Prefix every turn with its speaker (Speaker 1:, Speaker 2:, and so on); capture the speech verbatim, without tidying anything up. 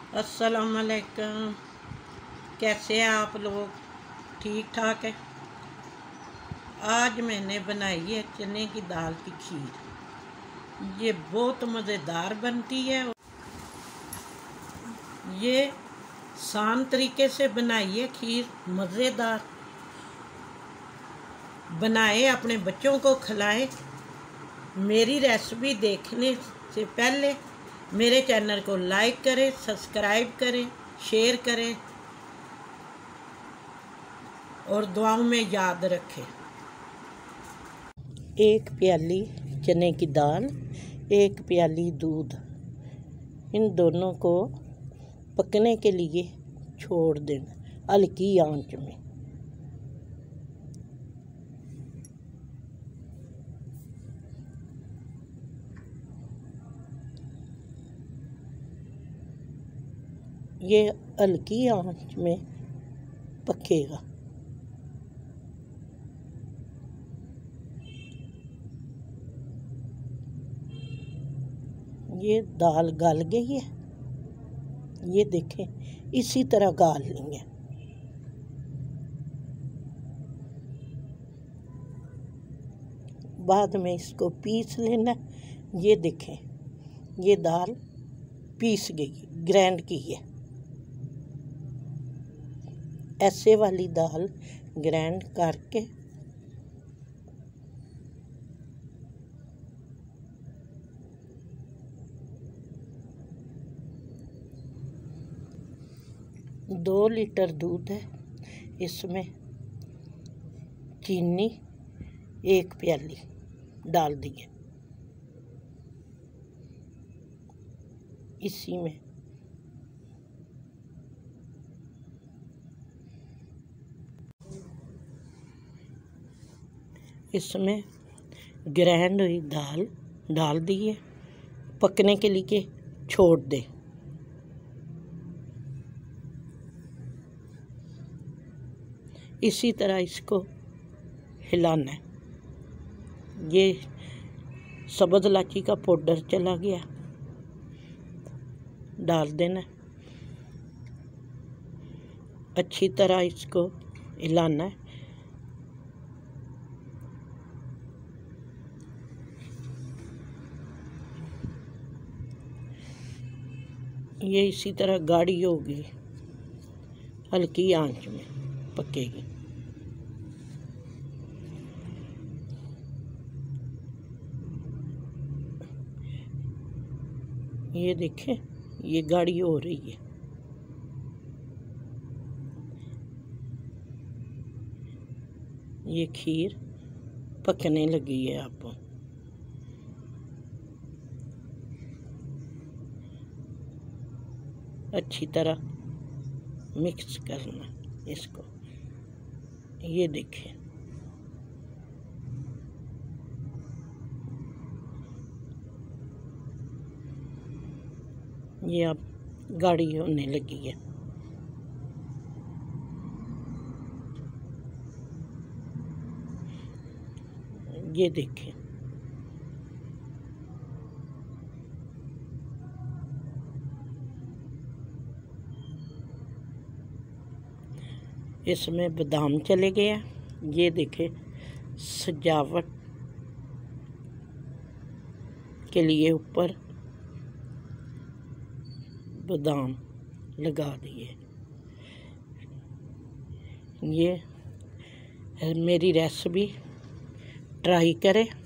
Speaker 1: अस्सलाम वालेकुम। कैसे हैं आप लोग? ठीक ठाक है। आज मैंने बनाई है चने की दाल की खीर। ये बहुत मज़ेदार बनती है। ये आसान तरीके से बनाई है खीर, मज़ेदार। बनाए, अपने बच्चों को खिलाएं। मेरी रेसिपी देखने से पहले मेरे चैनल को लाइक करें, सब्सक्राइब करें, शेयर करें और दुआओं में याद रखें। एक प्याली चने की दाल, एक प्याली दूध, इन दोनों को पकने के लिए छोड़ देना हल्की आंच में। ये हल्की आंच में पकेगा। ये दाल गल गई है, ये देखें, इसी तरह गाल लेंगे। बाद में इसको पीस लेना। ये देखें, ये दाल पीस गई, ग्राइंड की है। ऐसे वाली दाल ग्राइंड करके दो लीटर दूध है, इसमें चीनी एक प्याली डाल दिए। इसी में इसमें ग्राइंड हुई दाल डाल दिए, पकने के लिए छोड़ दे। इसी तरह इसको हिलाना है। ये सब्ज़ इलायची का पाउडर चला गया, डाल देना। अच्छी तरह इसको हिलाना है। ये इसी तरह गाढ़ी होगी, हल्की आंच में पकेगी। ये देखें, ये गाढ़ी हो रही है। ये खीर पकने लगी है। आप अच्छी तरह मिक्स करना इसको। ये देखें, ये अब गाढ़ी होने लगी है। ये देखें, इसमें बादाम चले गए। ये देखें, सजावट के लिए ऊपर बादाम लगा दिए। ये मेरी रेसिपी ट्राई करें।